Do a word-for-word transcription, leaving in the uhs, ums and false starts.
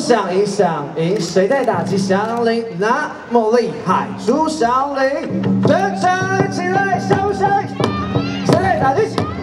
响音响音，谁在打击响铃那么厉害？朱小玲，全场起来，响声，谁在打击？